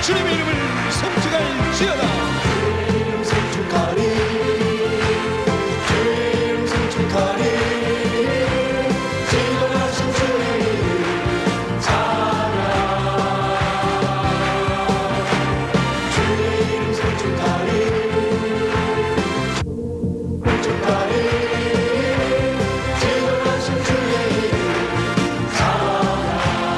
주님의 이름을 송축할지어다. 주의 이름 송축하리, 주의 이름 송축하리, 지존하신 주의 이름 찬양. 주의 이름 송축하리, 송축하리, 지존하신 주의 이름 찬양.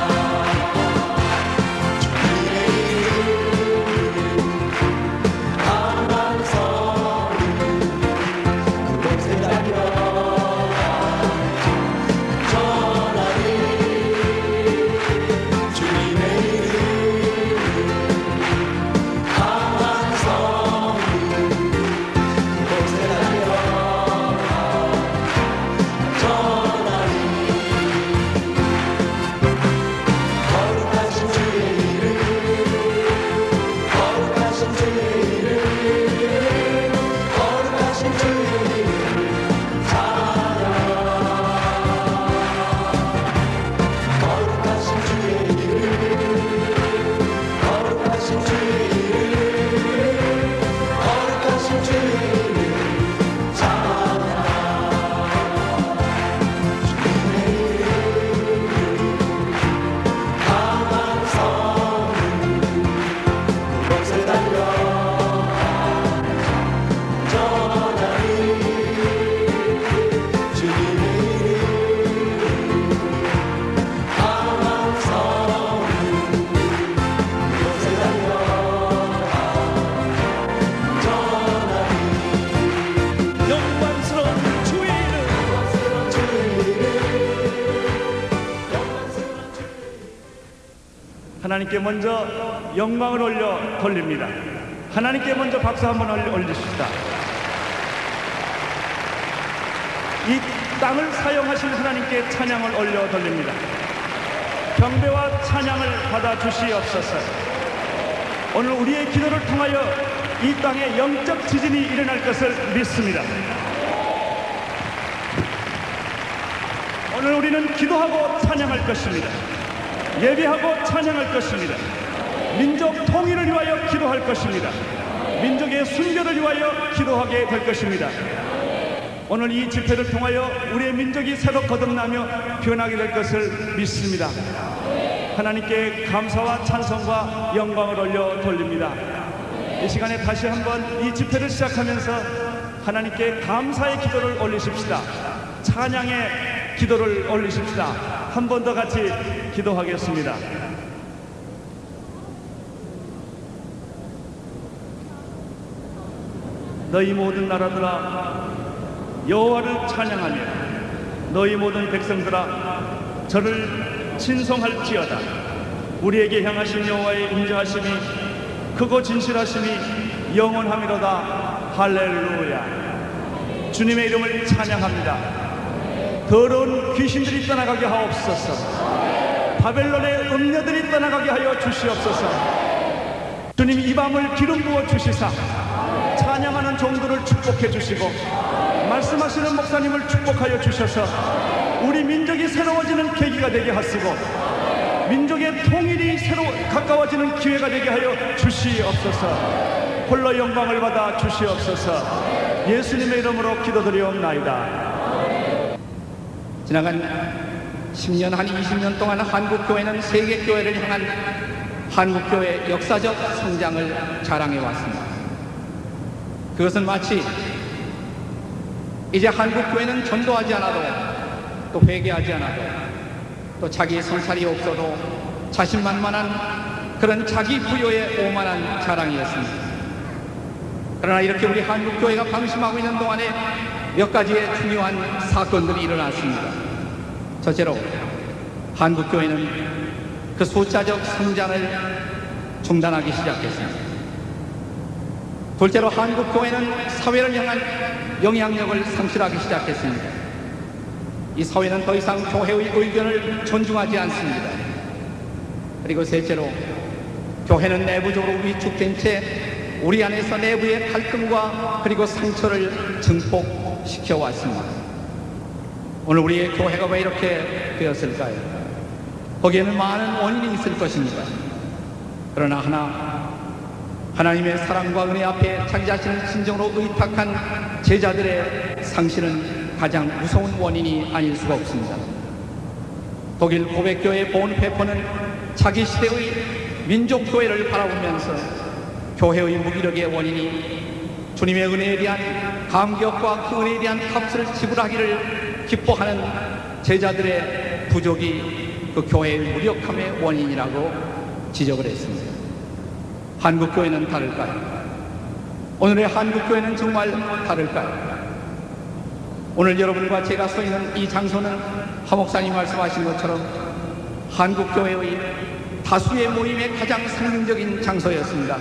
하나님께 먼저 영광을 올려 돌립니다. 하나님께 먼저 박수 한번 올리십시다. 이 땅을 사용하신 하나님께 찬양을 올려 돌립니다. 경배와 찬양을 받아 주시옵소서. 오늘 우리의 기도를 통하여 이 땅에 영적 지진이 일어날 것을 믿습니다. 오늘 우리는 기도하고 찬양할 것입니다. 예배하고 찬양할 것입니다. 민족 통일을 위하여 기도할 것입니다. 민족의 순결을 위하여 기도하게 될 것입니다. 오늘 이 집회를 통하여 우리의 민족이 새로 거듭나며 변하게 될 것을 믿습니다. 하나님께 감사와 찬송과 영광을 올려 돌립니다. 이 시간에 다시 한번 이 집회를 시작하면서 하나님께 감사의 기도를 올리십시다. 찬양의 기도를 올리십시다. 한 번 더 같이 기도하겠습니다. 너희 모든 나라들아 여호와를 찬양하며 너희 모든 백성들아 저를 친송할지어다. 우리에게 향하신 여호와의 인자하심이 크고 진실하심이 영원하미로다. 할렐루야. 주님의 이름을 찬양합니다. 더러운 귀신들이 떠나가게 하옵소서. 바벨론의 음녀들이 떠나가게 하여 주시옵소서. 주님 이 밤을 기름 부어 주시사 찬양하는 종들을 축복해 주시고 말씀하시는 목사님을 축복하여 주셔서 우리 민족이 새로워지는 계기가 되게 하시고 민족의 통일이 새로 가까워지는 기회가 되게 하여 주시옵소서. 홀로 영광을 받아 주시옵소서. 예수님의 이름으로 기도드리옵나이다. 지나간 10년 한 20년 동안 한국교회는 세계교회를 향한 한국교회의 역사적 성장을 자랑해 왔습니다. 그것은 마치 이제 한국교회는 전도하지 않아도 또 회개하지 않아도 또 자기 성찰이 없어도 자신만만한 그런 자기 부여의 오만한 자랑이었습니다. 그러나 이렇게 우리 한국교회가 방심하고 있는 동안에 몇 가지의 중요한 사건들이 일어났습니다. 첫째로 한국교회는 그 숫자적 성장을 중단하기 시작했습니다. 둘째로 한국교회는 사회를 향한 영향력을 상실하기 시작했습니다. 이 사회는 더 이상 교회의 의견을 존중하지 않습니다. 그리고 셋째로 교회는 내부적으로 위축된 채 우리 안에서 내부의 갈등과 그리고 상처를 증폭시켜 왔습니다. 오늘 우리의 교회가 왜 이렇게 되었을까요? 거기에는 많은 원인이 있을 것입니다. 그러나 하나 하나님의 사랑과 은혜 앞에 자기 자신을 진정으로 의탁한 제자들의 상실은 가장 무서운 원인이 아닐 수가 없습니다. 독일 고백교회 본페퍼는 자기 시대의 민족교회를 바라보면서 교회의 무기력의 원인이 주님의 은혜에 대한 감격과 그 은혜에 대한 값을 지불하기를 기뻐하는 제자들의 부족이 그 교회의 무력함의 원인이라고 지적을 했습니다. 한국교회는 다를까요? 오늘의 한국교회는 정말 다를까요? 오늘 여러분과 제가 서 있는 이 장소는 하 목사님 말씀하신 것처럼 한국교회의 다수의 모임의 가장 상징적인 장소였습니다.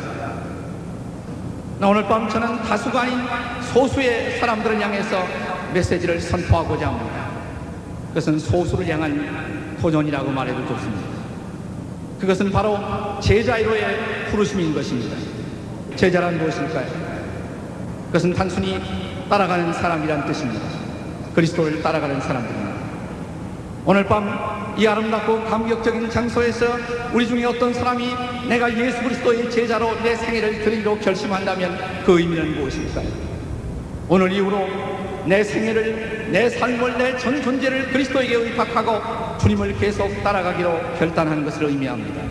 오늘 밤 저는 다수가 아닌 소수의 사람들을 향해서 메시지를 선포하고자 합니다. 그것은 소수를 향한 도전이라고 말해도 좋습니다. 그것은 바로 제자로의 부르심인 것입니다. 제자란 무엇일까요? 그것은 단순히 따라가는 사람이란 뜻입니다. 그리스도를 따라가는 사람들입니다. 오늘 밤 이 아름답고 감격적인 장소에서 우리 중에 어떤 사람이 내가 예수 그리스도의 제자로 내 생애를 드리기로 결심한다면 그 의미는 무엇일까요? 오늘 이후로 내 생애를, 내 삶을, 내 전 존재를 그리스도에게 의탁하고 주님을 계속 따라가기로 결단하는 것을 의미합니다.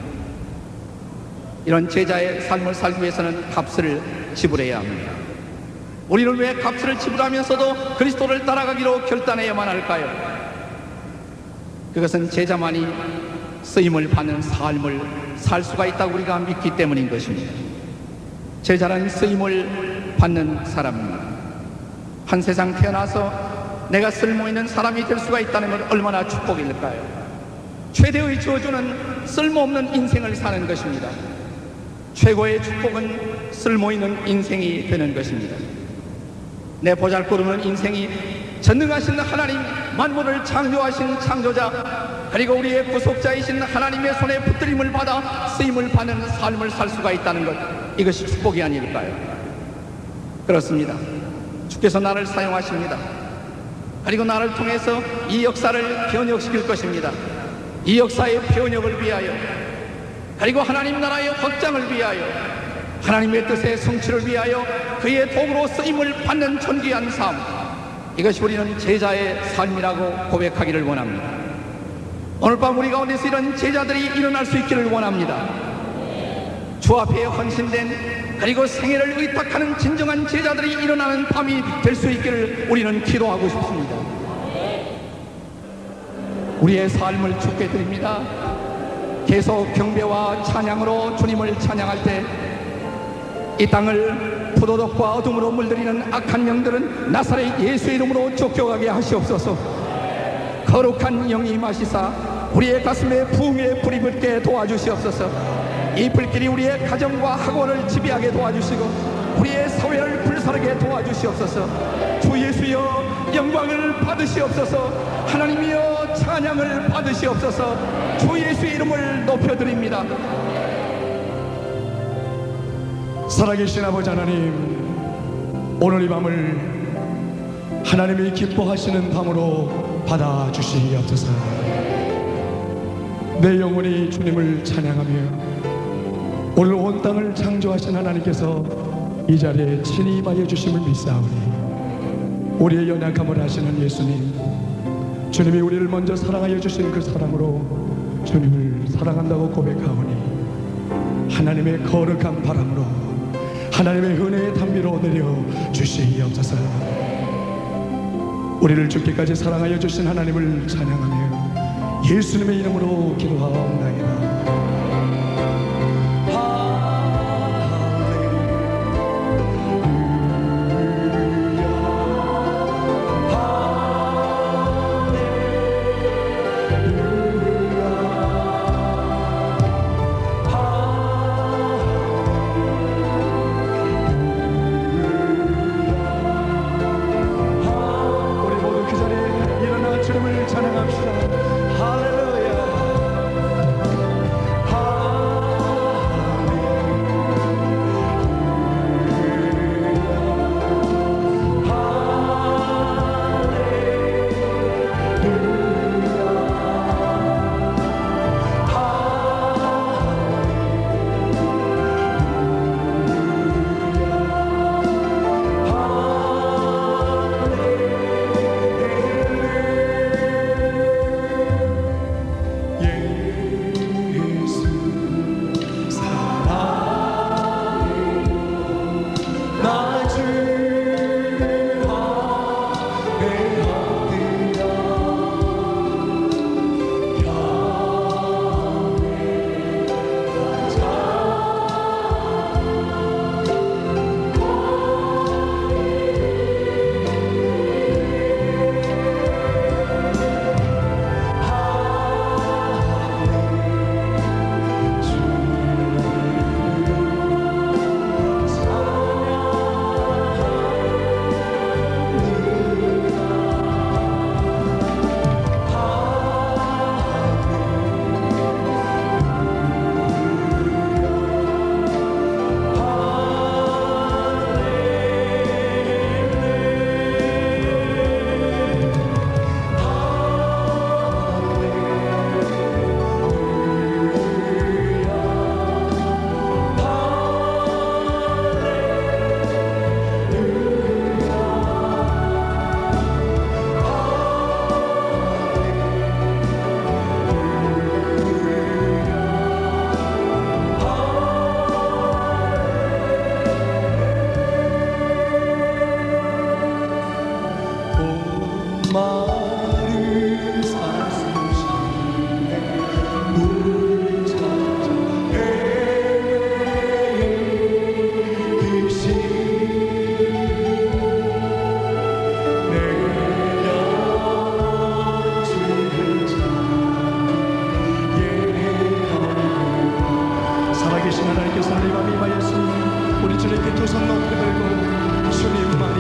이런 제자의 삶을 살기 위해서는 값을 지불해야 합니다. 우리는 왜 값을 지불하면서도 그리스도를 따라가기로 결단해야만 할까요? 그것은 제자만이 쓰임을 받는 삶을 살 수가 있다고 우리가 믿기 때문인 것입니다. 제자는 쓰임을 받는 사람입니다. 한 세상 태어나서 내가 쓸모있는 사람이 될 수가 있다는 건 얼마나 축복일까요? 최대의 저주는 쓸모없는 인생을 사는 것입니다. 최고의 축복은 쓸모있는 인생이 되는 것입니다. 내 보잘것없는 인생이 전능하신 하나님, 만물을 창조하신 창조자, 그리고 우리의 구속자이신 하나님의 손에 붙들림을 받아 쓰임을 받는 삶을 살 수가 있다는 것, 이것이 축복이 아닐까요? 그렇습니다. 주께서 나를 사용하십니다. 그리고 나를 통해서 이 역사를 변혁시킬 것입니다. 이 역사의 변혁을 위하여, 그리고 하나님 나라의 확장을 위하여, 하나님의 뜻의 성취를 위하여 그의 도구로 쓰임을 받는 존귀한 삶, 이것이 우리는 제자의 삶이라고 고백하기를 원합니다. 오늘 밤 우리 가운데서 이런 제자들이 일어날 수 있기를 원합니다. 주 앞에 헌신된, 그리고 생애를 의탁하는 진정한 제자들이 일어나는 밤이 될 수 있기를 우리는 기도하고 싶습니다. 우리의 삶을 주께 드립니다. 계속 경배와 찬양으로 주님을 찬양할 때 이 땅을 포도독과 어둠으로 물들이는 악한 영들은 나사렛 예수의 이름으로 쫓겨가게 하시옵소서. 거룩한 영이 임하시사 우리의 가슴에 부흥의 불이 붙게 도와주시옵소서. 이 불길이 우리의 가정과 학원을 지배하게 도와주시고 우리의 사회를 불사르게 도와주시옵소서. 주 예수여 영광을 받으시옵소서. 하나님이여 찬양을 받으시옵소서. 주 예수의 이름을 높여드립니다. 살아계신 아버지 하나님, 오늘 이 밤을 하나님이 기뻐하시는 밤으로 받아주시옵소서. 내 영혼이 주님을 찬양하며 오늘 온 땅을 창조하신 하나님께서 이 자리에 친히 임하여 주심을 믿사오니 우리의 연약함을 아시는 예수님, 주님이 우리를 먼저 사랑하여 주신 그 사랑으로 주님을 사랑한다고 고백하오니 하나님의 거룩한 바람으로, 하나님의 은혜의 담비로 내려 주시옵소서. 우리를 죽기까지 사랑하여 주신 하나님을 찬양하며 예수님의 이름으로 기도하옵나이다. 마를 사수시네 물 찾아 헤매이시 내 영혼을 자예하고 살아계신 하나님께서 우리 맘이 임하였으니 우리 주님께 두 손 높이 들고 주님만이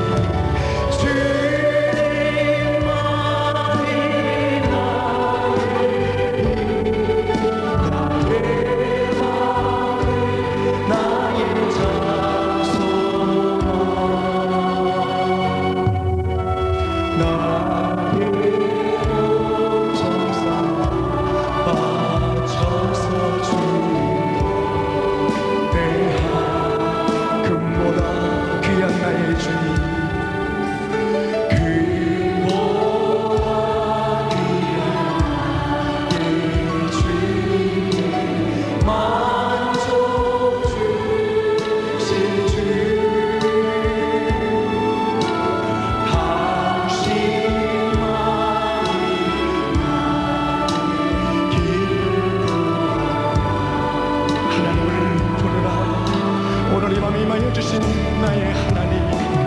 주신 나의 하나님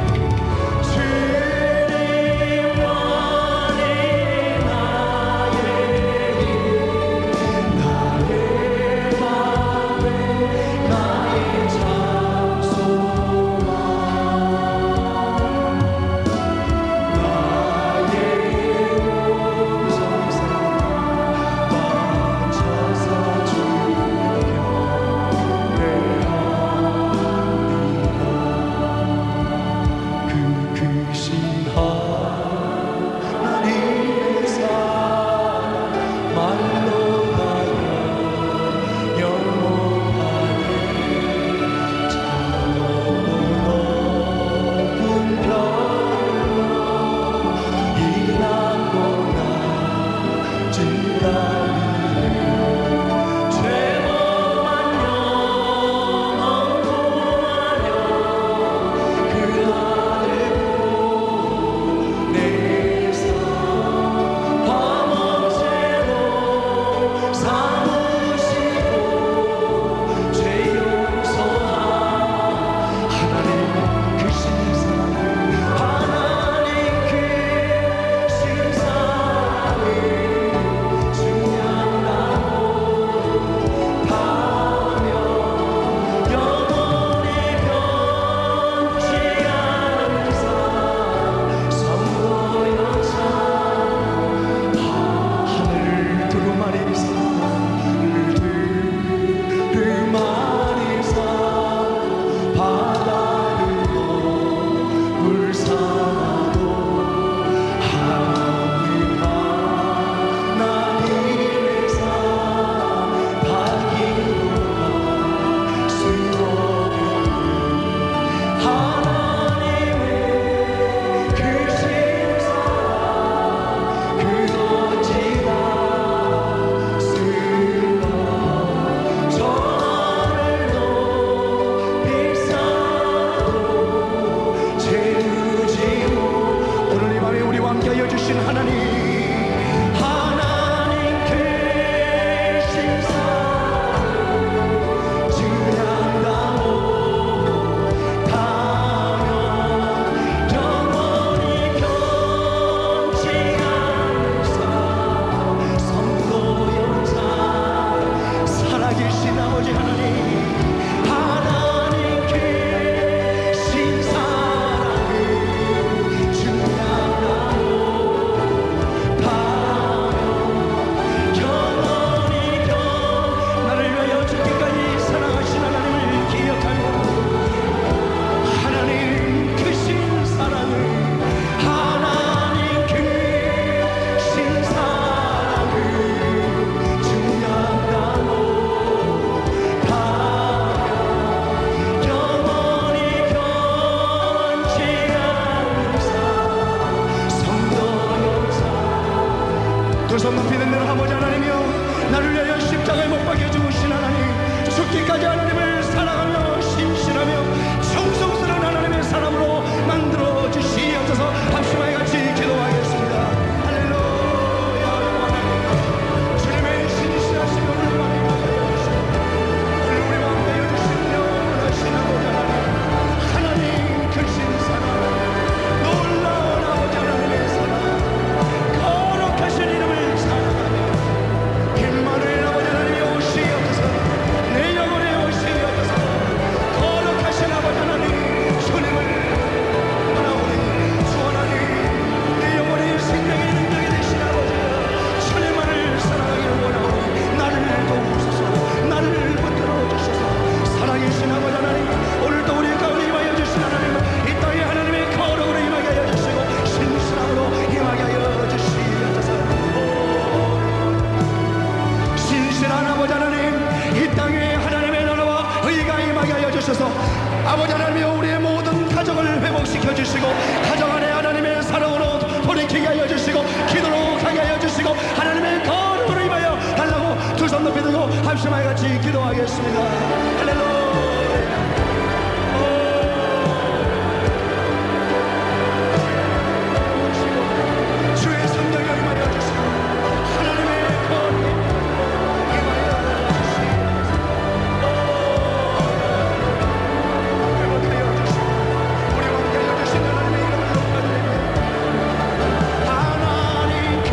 두 손 높이 든 대로 아버지 하나님이여 나를 위하여 십자가에 못 박혀 죽으신 하나님 죽기까지 하나님을 사랑하며 신실하며 정성스러운 하나님의 사람으로 만들어 주시옵소서. 합심하여 같이 기도하겠습니다. 묵히게 하여 주시고 기도로 가게 하여 주시고 하나님의 거룩으로 임하여 달라고 두 손 높이 들고 합심하여 같이 기도하겠습니다. 할렐루야. 주의 성령이 임하여 주시고 하나님의 거룩이 임하여 주시고 회복하여 주시고 우리 함께 하여 주신 하나님의 이름을 높여드리며 하나님 그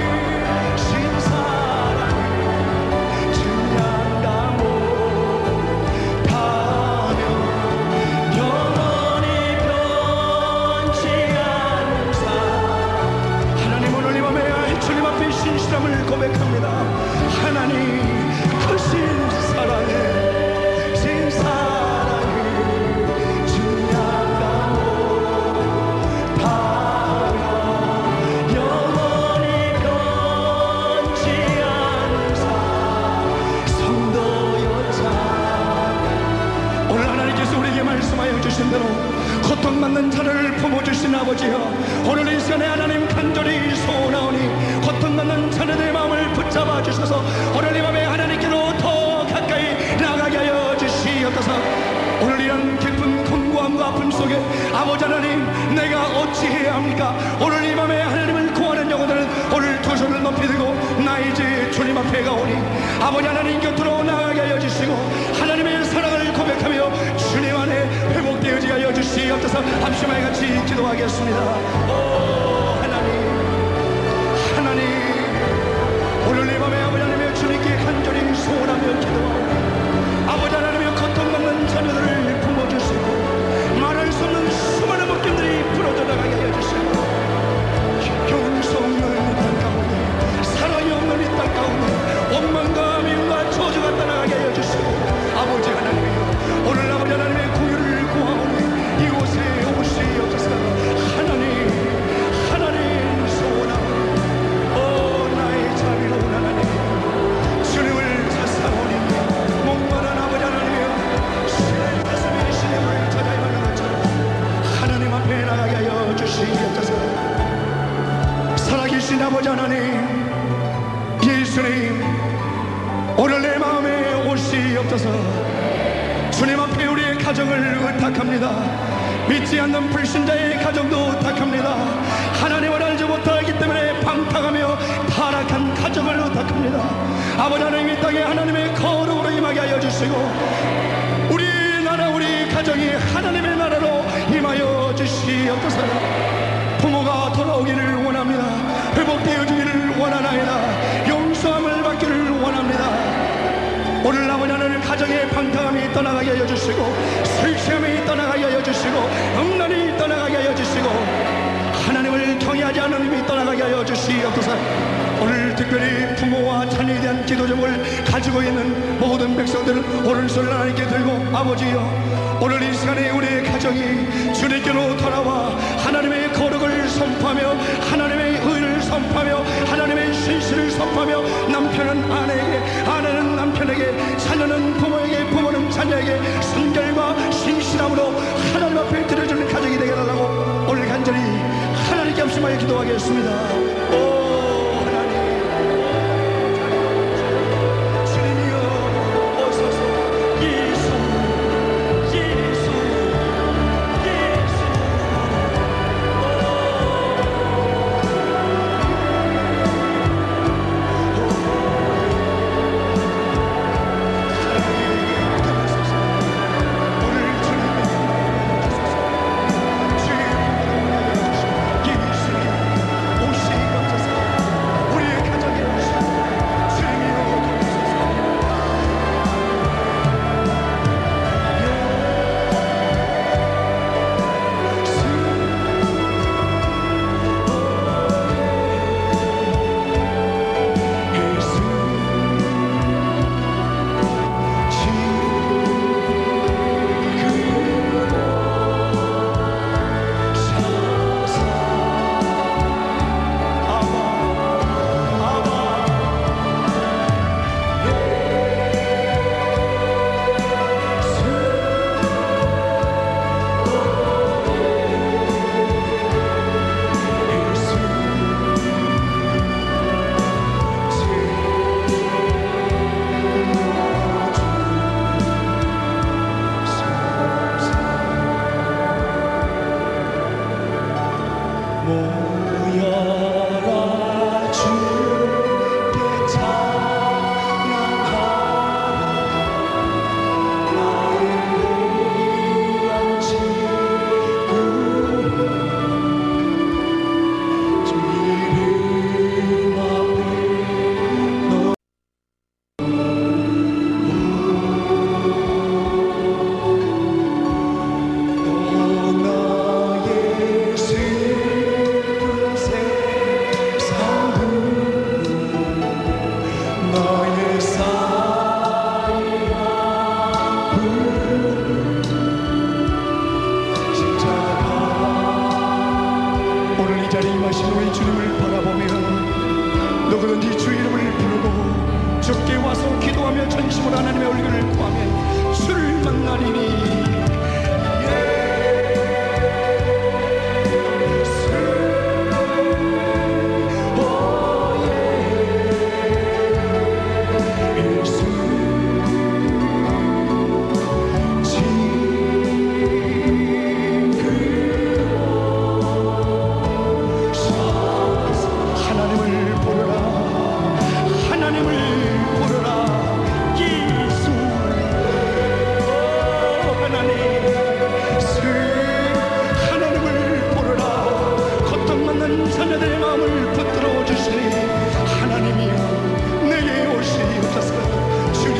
신사랑을 증량하고 가며 영원히 변치 않는 사 하나님 오늘 이 밤에 주님 앞에 신실함을 고백합니다. 하나님 그 신사랑을 증량하고 가며 영원히 변치 않는 사 성도였자 오늘 하나님께서 우리에게 말씀하여 주신 대로 고통받는 자를 품어주신 아버지여 오늘 이 시간에 하나님 간절히 소원하오니 고통받는 자녀들의 마음을 붙잡아 주셔서 오늘 이 밤에 하나님께로 더 가까이 나가게 하여 주시옵소서. 오늘 이런 깊은 공고함과 아픔 속에 아버지 하나님 내가 어찌해야 합니까? 오늘 이 밤에 하나님을 구하는 영혼들은 오늘 두 손을 높이 들고 나 이제 주님 앞에 가오니 아버지 하나님 곁으로 나가게 하여 주시고 하나님의 사랑을 고백하며 주님 안에 회복되어지게 하여 주시옵소서. 합심하여 같이 기도하겠습니다. 오 하나님 오늘 이 밤에 아버지 하나님의 주님께 간절히 소원하며 기도하오니 아버지 하나님의 고통받는 자녀들을 품어주시고 말할 수 없는 수많은 묶임들이 부러져 나가게 하여 주시고 용서 없는 이 땅 가운데 사랑이 없는 이 땅 가운데 원망과 미움과 저주가 떠나가게 하여 주시고 아버지 하나님이여 오늘 아버지 하나님의 공유를 구하오니 이곳에 오시옵소서. 하나님 소원하오니 오 나의 자비로운 하나님 주님을 찾사오니 목마른 아버지 하나님이여 신의 가슴에 시냇물 찾아 임하는 것처럼 하나님 앞에 나가게 하여 주시옵소서. 살아계신 아버지 하나님 예수님 오늘 내 마음에 오시옵소서. 주님 앞에 우리의 가정을 의탁합니다. 믿지 않는 불신자의 가정도 의탁합니다. 하나님을 알지 못하기 때문에 방탕하며 타락한 가정을 의탁합니다. 아버지 하나님 이 땅에 하나님의 거룩으로 임하게 하여 주시고 우리 나라 우리 가정이 하나님의 나라로 임하여 주시옵소서. 부모가 돌아오기를 원합니다. 회복되어지기를 원하나이다. 용서함을 받기를 원합니다. 오늘 아버지 하나님 가정의 방탕함이 떠나가게 하여 주시고 술취함이 떠나가게 하여 주시고 음란이 떠나가게 하여 주시고 하나님을 경외하지 않는 힘이 떠나가게 하여 주시옵소서. 오늘 특별히 부모와 자녀에 대한 기도 제목을 가지고 있는 모든 백성들은 오른손을 하나님께 들고 아버지여 오늘 이 시간에 우리의 가정이 주님께로 돌아와 하나님의 거룩을 선포하며 하나님의 의를 선포하며 하나님의 신실을 선포하며 남편은 아내에게 아내는 남편에게 자녀는 부모에게 부모는 자녀에게 순결과 신실함으로 하나님 앞에 드려주는 가정이 되게 해달라고 오늘 간절히 하나님께 합심하여 기도하겠습니다. 오 하나님 주님이여 오소서. 예수 오시옵소서. 모여라 주께 찬양하라 나의 귀한 친구 주 이름 앞에 나의 슬픈 세상 나의 사이가 십자가 오늘 이 자리에 임하신 우리 주님을 바라보며 누구든지 주 이름을 부르고 주께 와서 기도하며 전심으로 하나님의 얼굴을 구하면 주를 만나리니 자녀들의 마음을 붙들어 주시니 하나님이여 내게 오시옵소서. 주님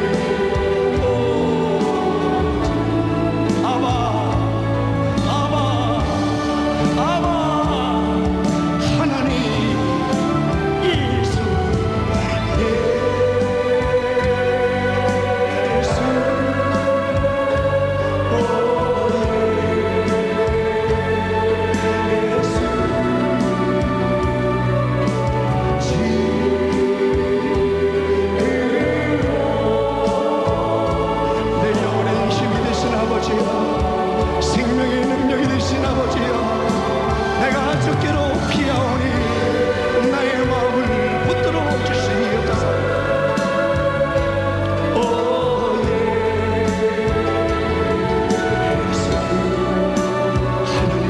아바 아바 아바 하나님 예수 예수 생명의 능력이 되신 아버지여 내가 주께로 피하오니 나의 마음을 붙들어 주시옵소서. 하나님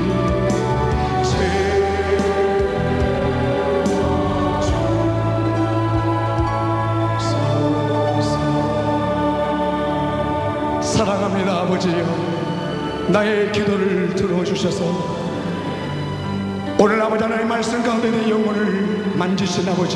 사랑합니다 아버지여. 나의 기도를 들어주셔서 오늘 아버지 하나님의 말씀 가운데 내 영혼을 만지신 아버지,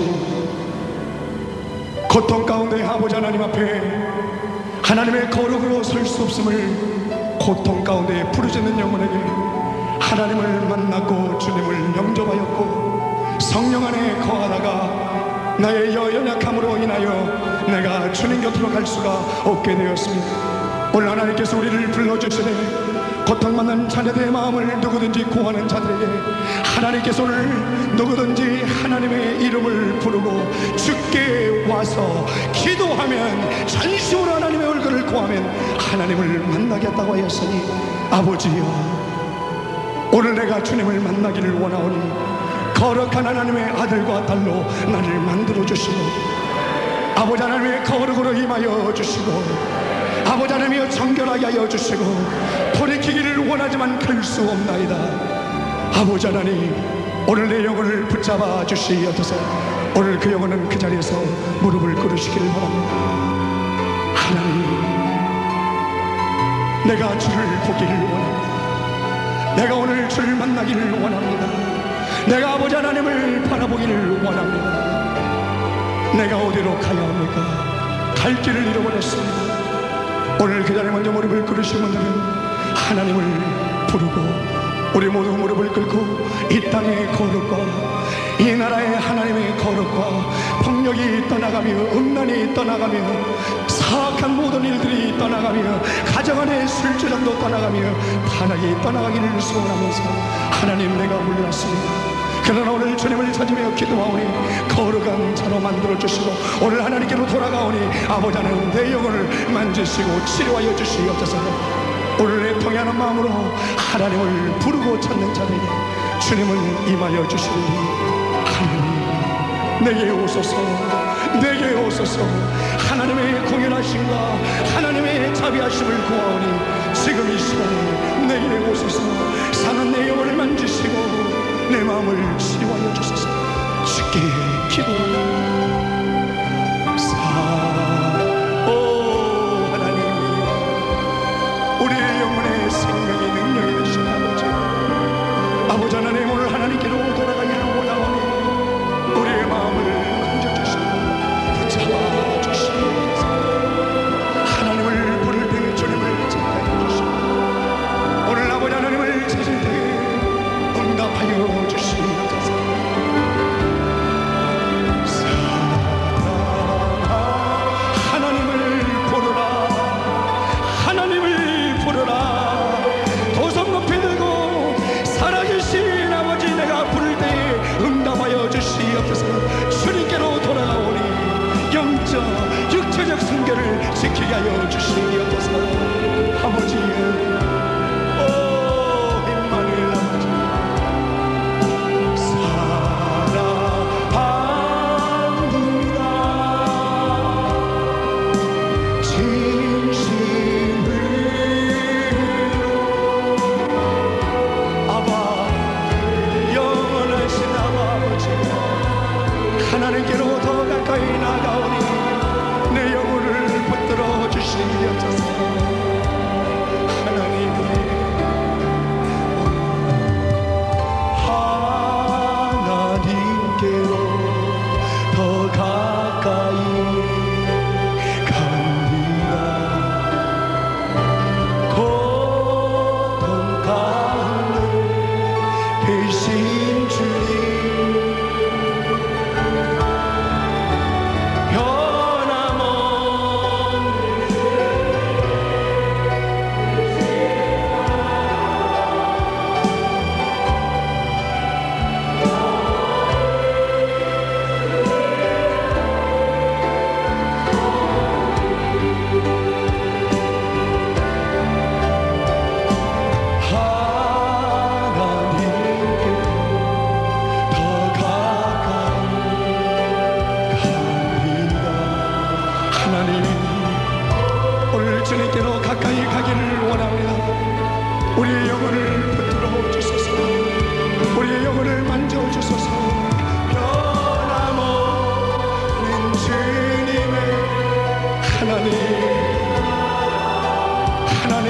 고통 가운데 아버지 하나님 앞에 하나님의 거룩으로 설 수 없음을 고통 가운데 부르짖는 영혼에게 하나님을 만났고 주님을 영접하였고 성령 안에 거하다가 나의 연약함으로 인하여 내가 주님 곁으로 갈 수가 없게 되었습니다. 오늘 하나님께서 우리를 불러주시네 고통받는 자녀들의 마음을 누구든지 구하는 자들에게 하나님께서 오늘 누구든지 하나님의 이름을 부르고 주께 와서 기도하면 전심으로 하나님의 얼굴을 구하면 하나님을 만나겠다고 하였으니 아버지여 오늘 내가 주님을 만나기를 원하오니 거룩한 하나님의 아들과 딸로 나를 만들어 주시고 아버지 하나님의 거룩으로 임하여 주시고 아버지 하나님이여 정결하게 하여 주시고 돌이키기를 원하지만 그럴 수 없나이다. 아버지 하나님 오늘 내 영혼을 붙잡아 주시옵소서. 오늘 그 영혼은 그 자리에서 무릎을 꿇으시기를 바랍니다. 하나님 내가 주를 보기를 원합니다. 내가 오늘 주를 만나기를 원합니다. 내가 아버지 하나님을 바라보기를 원합니다. 내가 어디로 가야 합니까? 갈 길을 잃어버렸습니다. 오늘 그 자리에 먼저 무릎을 꿇으신 분들은 하나님을 부르고 우리 모두 무릎을 꿇고 이 땅의 거룩과 이 나라의 하나님의 거룩과 폭력이 떠나가며 음란이 떠나가며 사악한 모든 일들이 떠나가며 가정 안의 술주정도 떠나가며 반악이 떠나가기를 소원하면서 하나님 내가 물러났습니다. 그러나 오늘 주님을 찾으며 기도하오니 거룩한 자로 만들어주시고 오늘 하나님께로 돌아가오니 아버지 하나님 내 영혼을 만지시고 치료하여 주시옵소서. 오늘 내 통해하는 마음으로 하나님을 부르고 찾는 자들에게 주님은 임하여 주시니 하나님 내게 오소서 내게 오소서. 하나님의 공연하심과 하나님의 자비하심을 구하오니 지금 이 시간에 내게 오소서. 사는 내 영혼을 만지시고 내 내 마음을 치유하여 주소서. 주께 기도합니다. 하나님, 우리의 영혼의 생명의 능력이 되신 아버지 하나님, 오늘 하나님께로 돌아가기를 원하오니 우리의 마음을 만져주시고 붙잡아주시옵소서. 하나님을 부를 때 주님을 찾게 주시고 오늘 아버지 하나님을 찾을 때 응답하여 주시옵소서. 하나님을 부르라, 하나님을 부르라. 도성 높이 들고 살아계신 아버지, 내가 부를 때에 응답하여 주시옵소서. 주님께로 돌아오니 영적 육체적 순결을 지키게 하여 주시옵소서. 아버지, 임마누엘 아버지, 사랑합니다. 진심으로 아바, 영원하신 아버지, 하나님께로 더 가까이 나가오니 내 영혼을 붙들어 주시옵소서. 하나님께로 더 가까이 갑니다. 고통 가운데 계신 주님, 주님께로 가까이 가기를 원합니다. 우리의 영혼을 붙들어 주소서. 우리의 영혼을 만져 주소서. 변함없는 주님의 하나님, 하나님,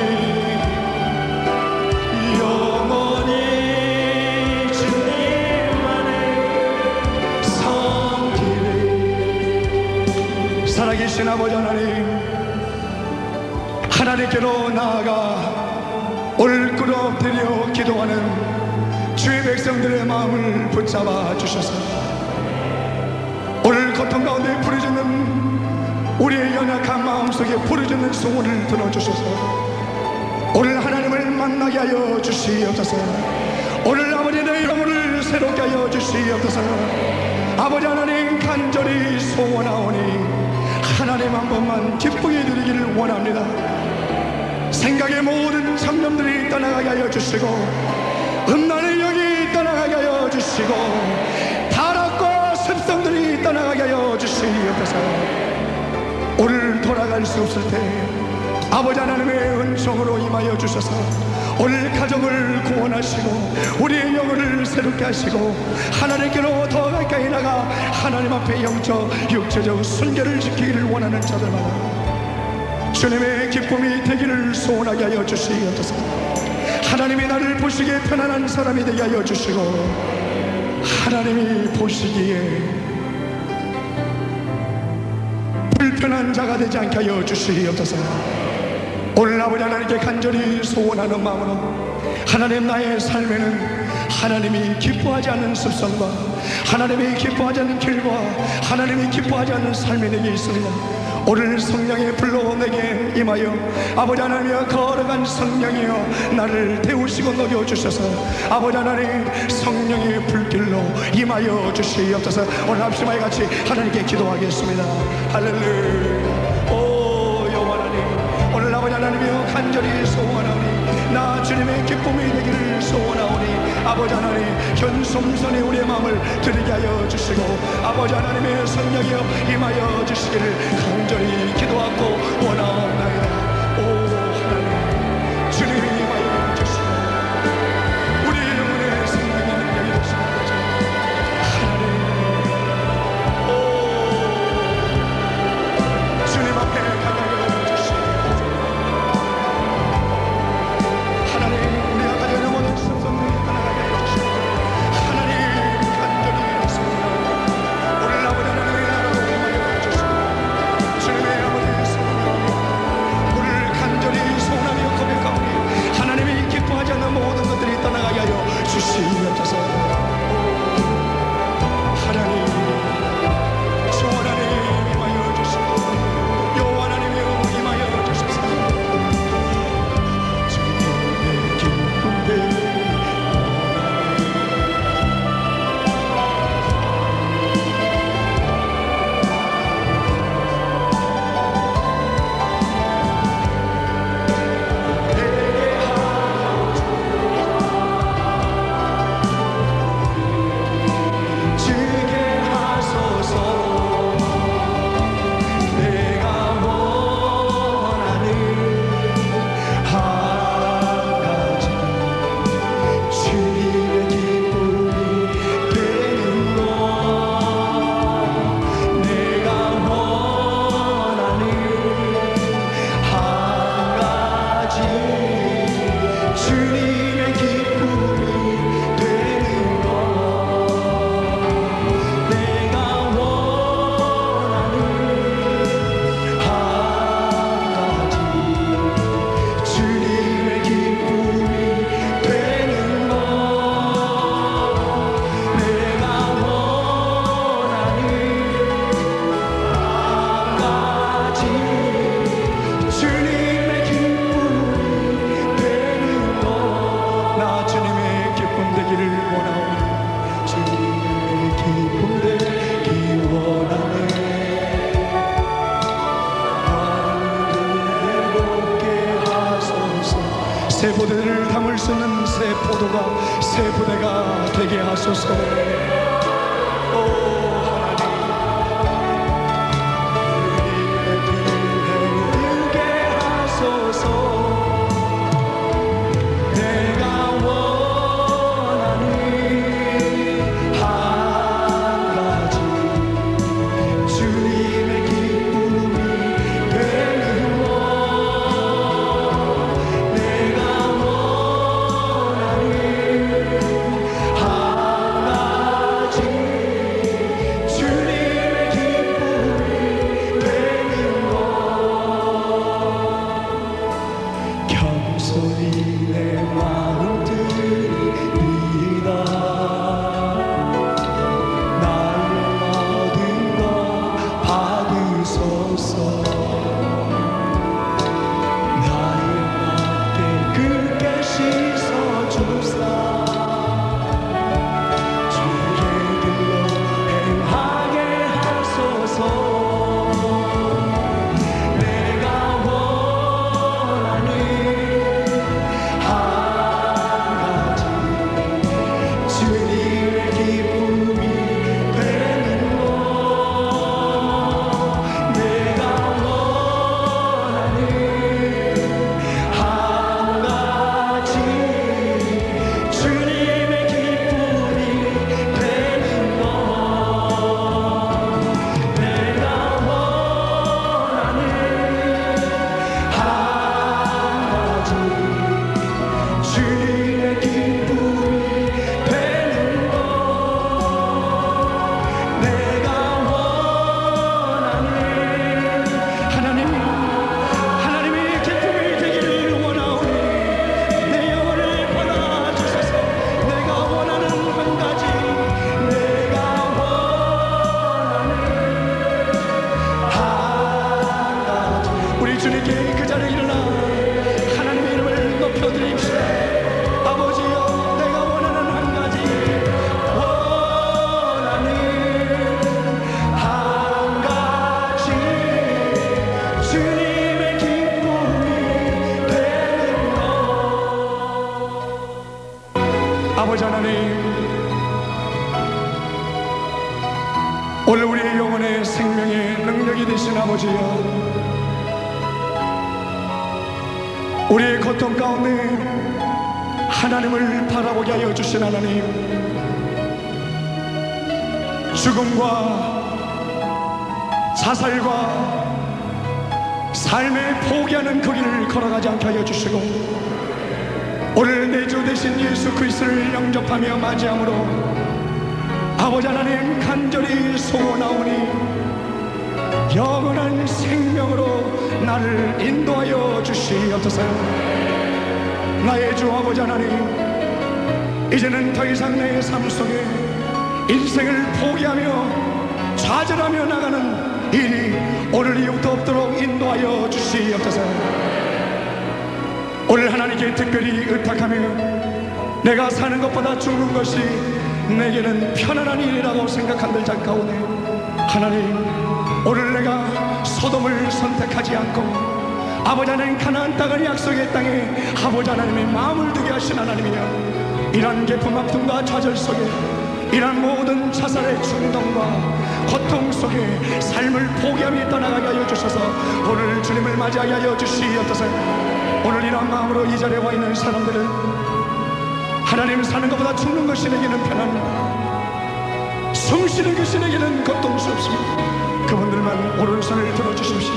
영원히 주님만의 섬기는 살아계신 아버지 하나님, 하나님께로 나아가 올꾸러 엎드려 기도하는 주의 백성들의 마음을 붙잡아 주셔서 오늘 고통 가운데 부르짖는 우리의 연약한 마음속에 부르짖는 소원을 들어주셔서 오늘 하나님을 만나게 하여 주시옵소서. 오늘 아버지 내 영혼을 새롭게 하여 주시옵소서. 아버지 하나님, 간절히 소원하오니 하나님 한 번만 기쁘게 드리기를 원합니다. 생각의 모든 잡념들이 떠나가게 하여 주시고 음란의 영이 떠나가게 하여 주시고 타락과 습성들이 떠나가게 하여 주시옵소서. 오늘 돌아갈 수 없을 때 아버지 하나님의 은총으로 임하여 주셔서 오늘 가정을 구원하시고 우리의 영혼을 새롭게 하시고 하나님께로 더 가까이 나가 하나님 앞에 영적 육체적 순결을 지키기를 원하는 자들마다 주님의 기쁨이 되기를 소원하게 하여 주시옵소서. 하나님이 나를 보시기에 편안한 사람이 되게 하여 주시고 하나님이 보시기에 불편한 자가 되지 않게 하여 주시옵소서. 오늘 아버지 하나님께 간절히 소원하는 마음으로 하나님, 나의 삶에는 하나님이 기뻐하지 않는 습성과 하나님이 기뻐하지 않는 길과 하나님이 기뻐하지 않는 삶이 내게 있습니다. 오늘 성령의 불로 내게 임하여 아버지 하나님이여 걸어간 성령이여 나를 태우시고 녹여주셔서 아버지 하나님 성령의 불길로 임하여 주시옵소서. 오늘 합심하여 같이 하나님께 기도하겠습니다. 할렐루야. 오 여호와 하나님, 오늘 아버지 하나님이여 간절히 소원하오니 나 주님의 기쁨이 되기를 소원하오니 아버지 하나님 현솜선에 우리의 마음을 드리게 하여 주시고 아버지 하나님의 성령이여 임하여 주시기를 간절히 기도하고 원하옵나이다. 오 하나님, 주님이 임하여 주시고 우리의 영혼의 생명의 능력이 되시고 담을 수 있는 새 포도가 새 부대가 되게 하소서. 아버지 하나님, 오늘 우리의 영혼의 생명의 능력이 되신 아버지여, 우리의 고통 가운데 하나님을 바라보게 하여 주신 하나님, 죽음과 자살과 삶에 포기하는 그 길을 걸어가지 않게 하여 주시고, 오늘 내 주 되신 예수 그리스도를 영접하며 맞이함으로 아버지 하나님 간절히 소원하오니 영원한 생명으로 나를 인도하여 주시옵소서. 나의 주 아버지 하나님, 이제는 더 이상 내 삶 속에 인생을 포기하며 좌절하며 나가는 일이 오늘 이후부터 없도록 인도하여 주시옵소서. 오늘 하나님께 특별히 의탁하며 내가 사는 것보다 죽는 것이 내게는 편안한 일이라고 생각한들 가운데, 하나님, 오늘 내가 소돔을 선택하지 않고 아버지 하나님 가나안 땅을 약속의 땅에 아버지 하나님의 마음을 두게 하신 하나님이여, 이러한 깊은 아픔과 좌절 속에 이러한 모든 자살의 충동과 고통 속에 삶을 포기하며 떠나가게 하여 주셔서 오늘 주님을 맞이하게 하여 주시옵소서. 오늘 이러한 마음으로 이 자리에 와 있는 사람들은 하나님, 사는 것보다 죽는 것이 내게는 편합니다. 숨쉬는 것이 내게는 고통스럽습니다. 그분들만 오른손을 들어주십시오.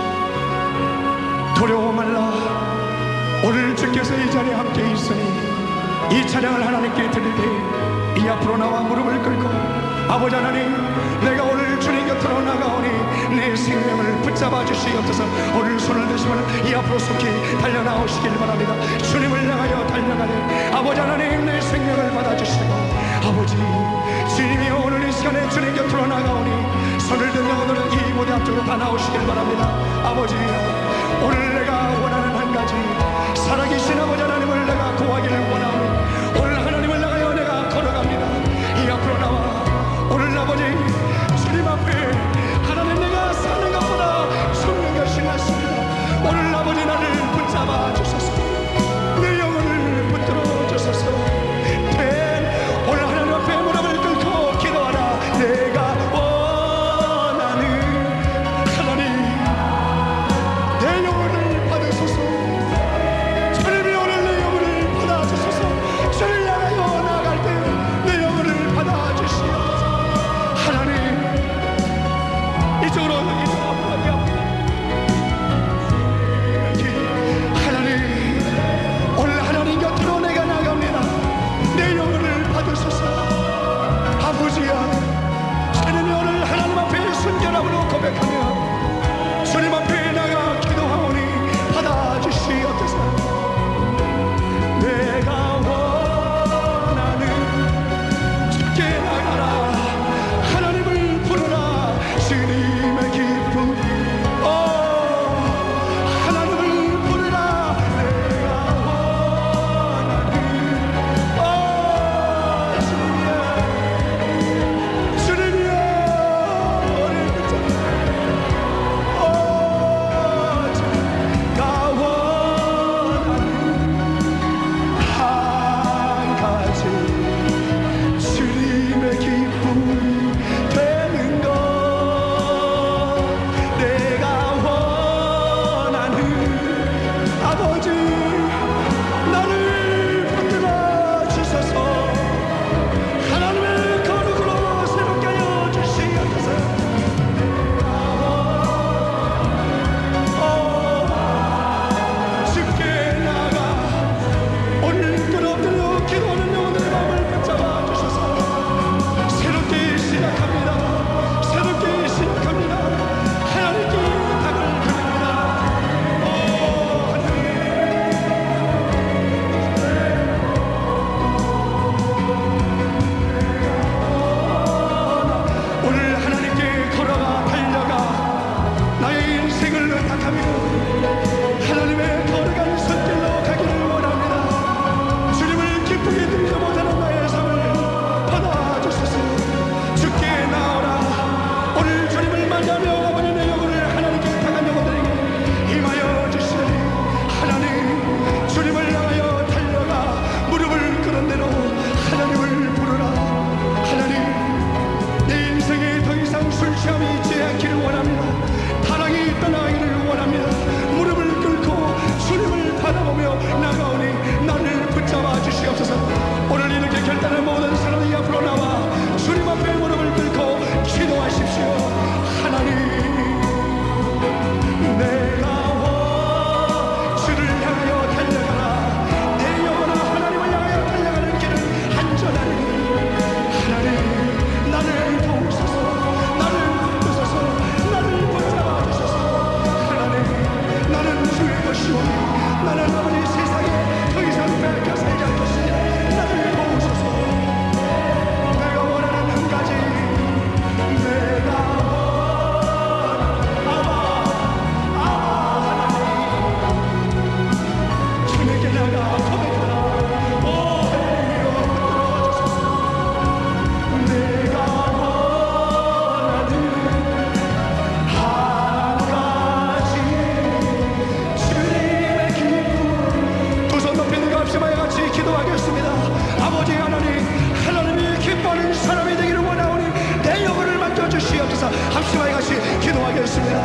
두려워 말라. 오늘 주께서 이 자리에 함께 있으니 이 찬양을 하나님께 드릴 때 이 앞으로 나와 무릎을 꿇고 아버지 하나님, 내가 오늘 주님 곁으로 나가오니 내 생명을 붙잡아 주시옵소서. 오늘 손을 드시면 이 앞으로 속히 달려나오시길 바랍니다. 주님을 향하여 달려가네 아버지 하나님, 내 생명을 받아주시고 아버지 주님이 오늘 이 시간에 주님 곁으로 나가오니 손을 들며 오늘은 이 무대 앞쪽으로 다 나오시길 바랍니다. 아버지, 오늘 내가 원하는 한 가지, 살아계신 아버지 하나님을 내가 구하기를 원하오니 오늘 하나님을 나가여 내가 걸어갑니다. 이 앞으로 나와 오늘 아버지 주님 앞에 하나님, 내가 사는 것보다 죽는 것이 낫습니다. 오늘 아버지 나를 붙잡아 주소서. 내 영혼을 주십니다.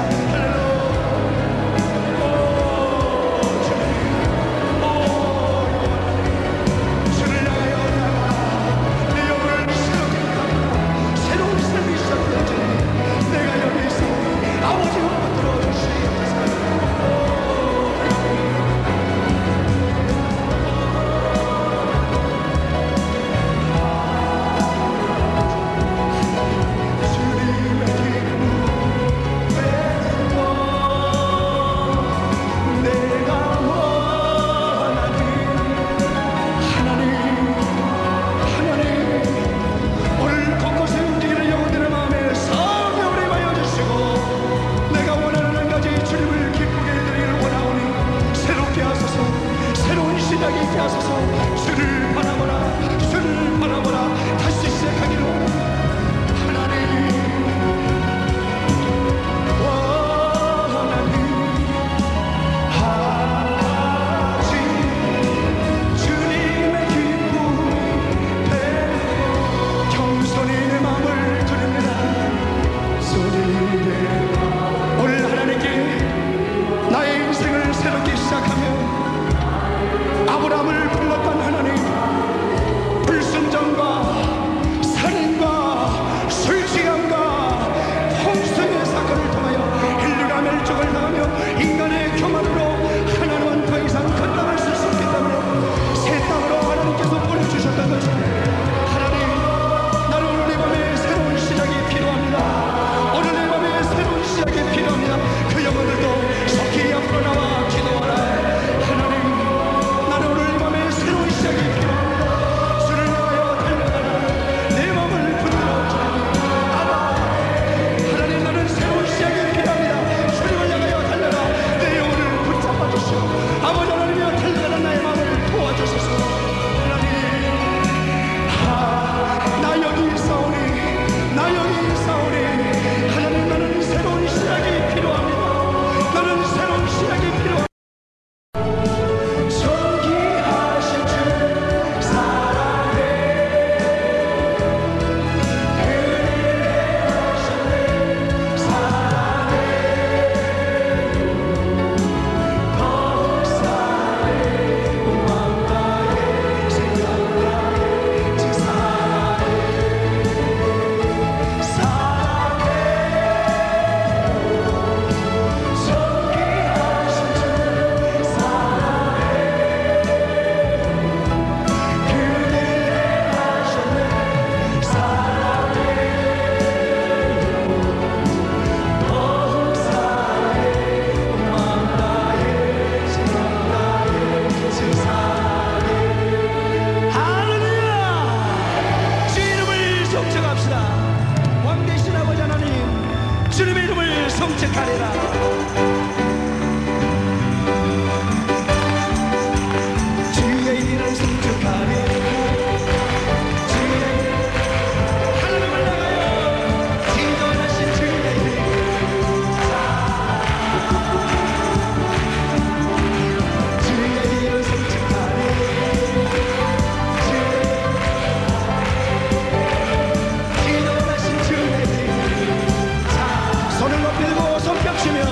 손을 높이고 손뼉치며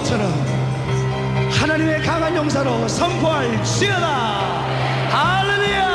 것처럼 하나님의 강한 용사로 선포할지어다. 할렐루야.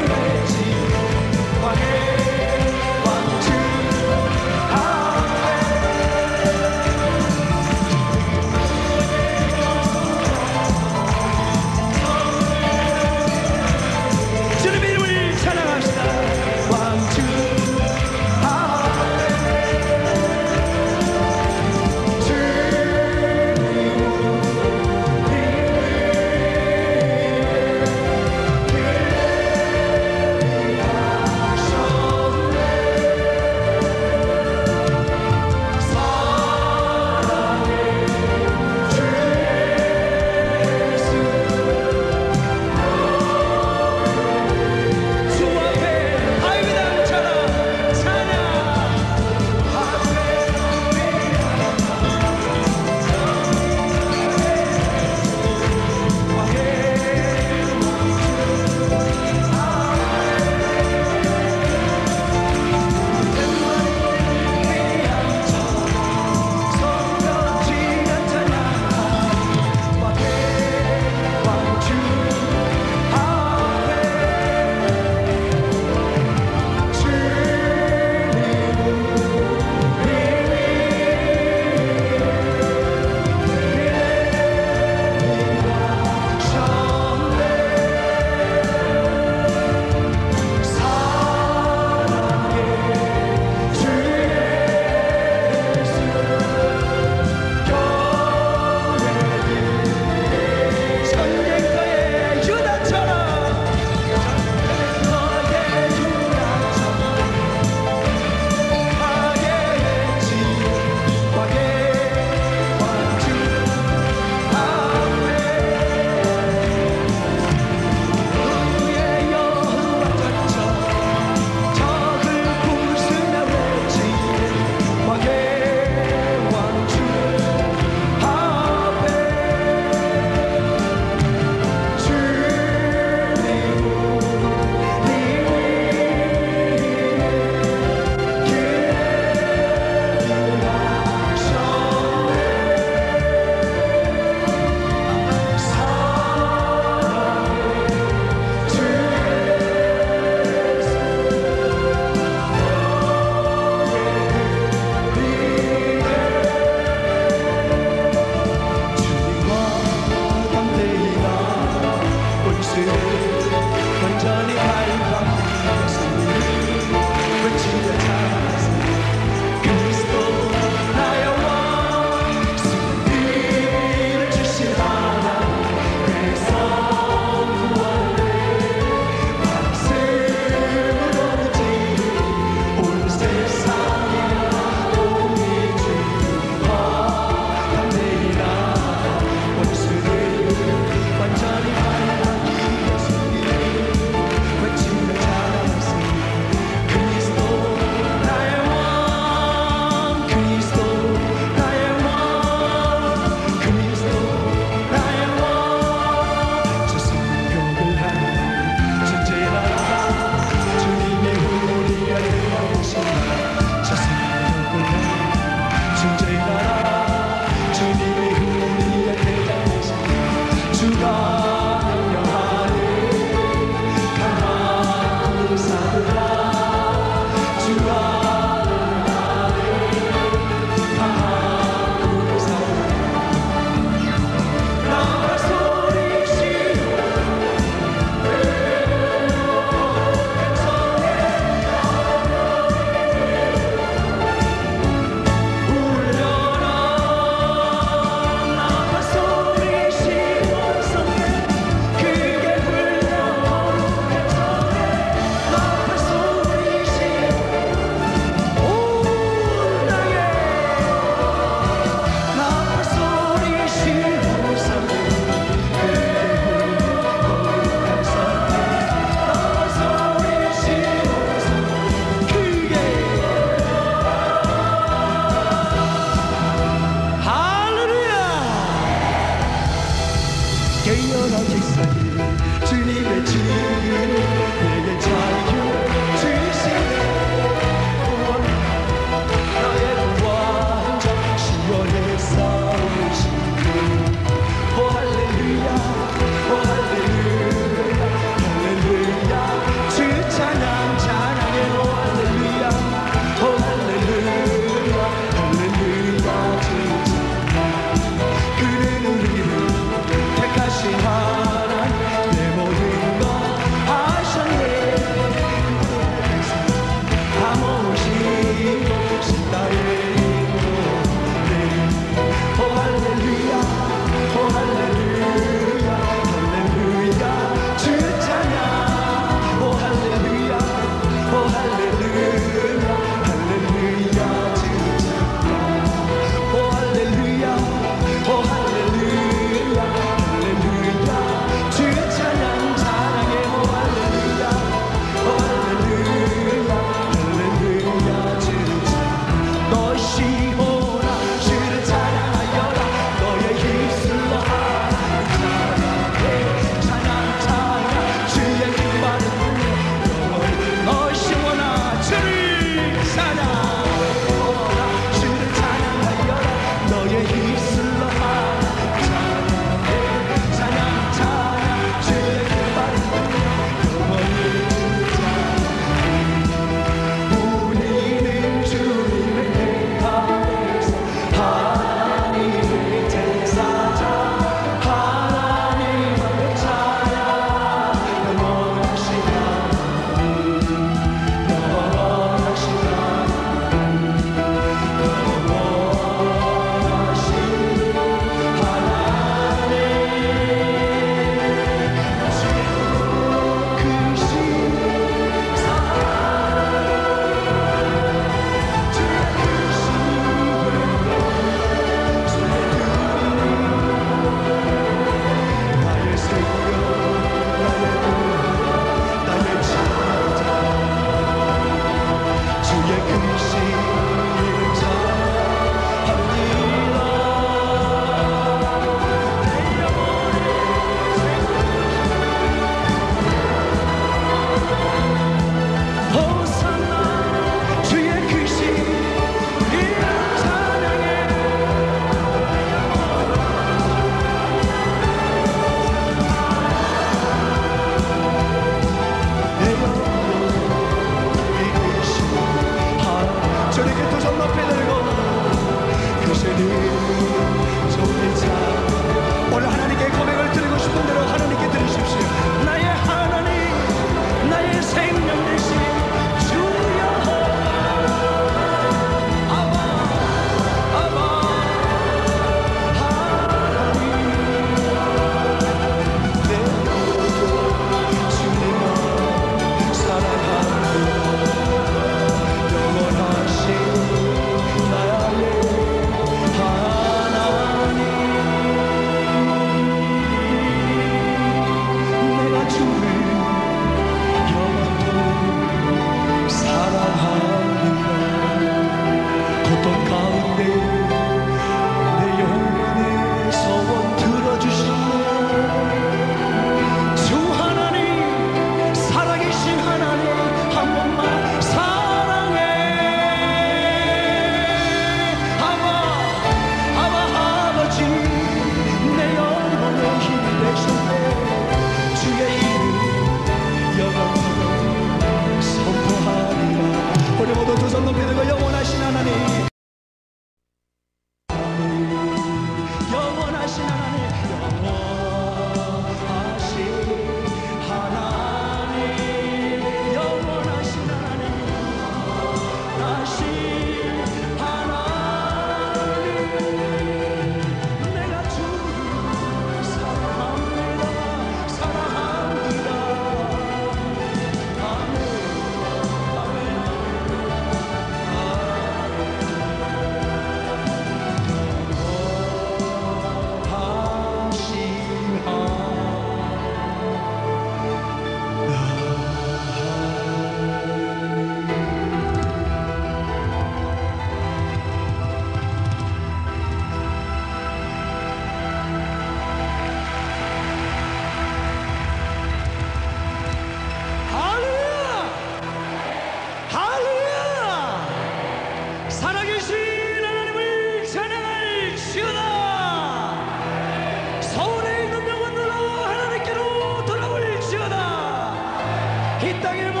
이 땅의